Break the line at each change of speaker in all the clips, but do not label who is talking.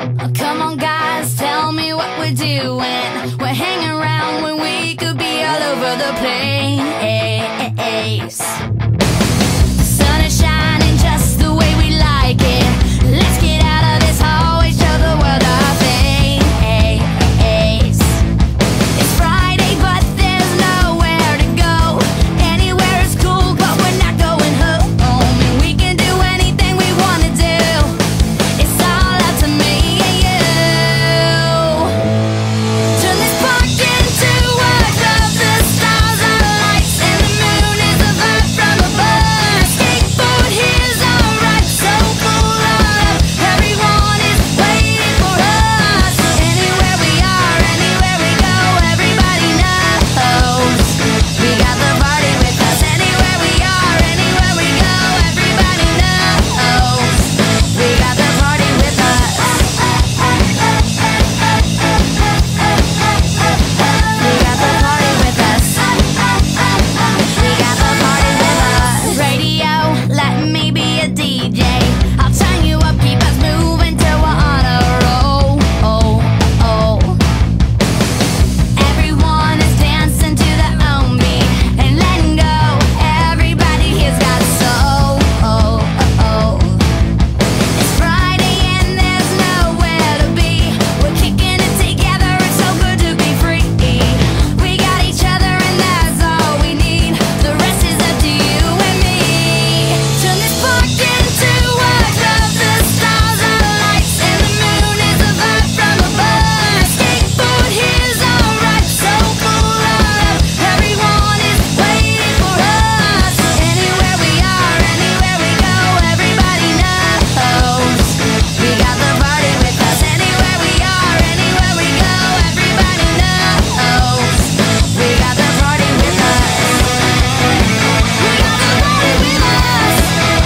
Oh, come on guys, tell me what we're doing. We're hanging around when we could be all over the place. The sun is shining just the way we like it. Let's get out of this hallway, show the world our face. It's Friday, but there's nowhere to go. Anywhere is cool, but we're not going home. And we can do anything we wanna do. It's all up to me and you. Turn this park into a club. The stars are lights and the moon is a vibe from above. Skateboard here's alright, so full of everyone is waiting for us. Anywhere we are, anywhere we go, everybody knows we got the party with us. Anywhere we are, anywhere we go, everybody knows we got the party with us. We got the party with us. We got the party with us. Radio, let me be a DJ. I'll turn you up, keep us moving till we're on a roll. Everyone is dancing to their own beat and letting go. Everybody here's got soul. It's Friday and there's nowhere to be. We're kicking it together, it's so good to be free. We got each other and that's all we need. The rest is up to you and me. Turn this park into a club. The stars are lights and the moon is a vibe from above. Skateboard here's alright, so full of everyone is waiting for us. Anywhere we are, anywhere we go, everybody knows we got the party with us. Anywhere we are, anywhere we go, everybody knows we got the party with us. We got the party with us.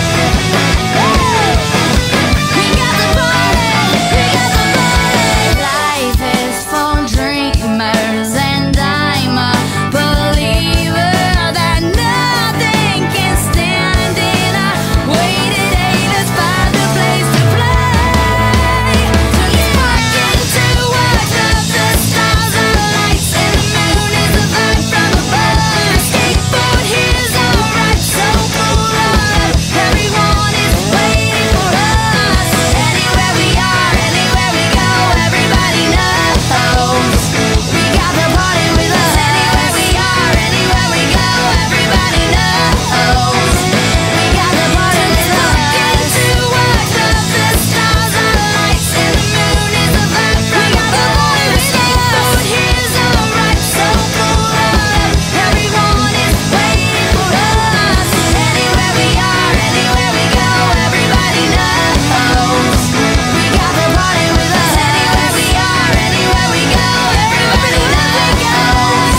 We got the party. We got the party. Life is for dreamers, and I'm a believer that nothing can stand in our way today. Let's find a place to play. Turn this park into a club. The stars are lights and the moon is a vibe from above. Skateboard here's alright, so full of everyone is waiting for us. Anywhere we are, anywhere we go, everybody knows we got the party with us. Anywhere we are, anywhere we go, everybody knows we got the party with us. Into a club, the stars are lights and the moon is a vibe from above. Skateboard here's alright, so full of everyone is waiting for us. Anywhere we are, anywhere we go, everybody knows we got the party with us. Anywhere we are, anywhere we go, everybody knows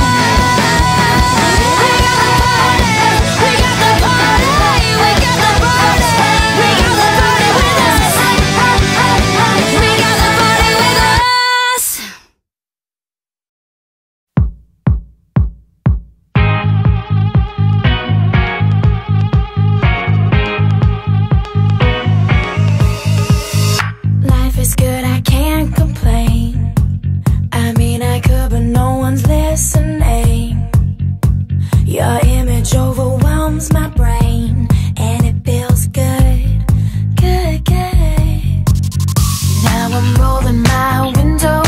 we got the party. We got the party. We got the party with us. We got the party with us. Life is good, I can't complain. I mean, I could, but no one's listening. Your image overwhelms my brain, and it feels good. Now I'm rolling my window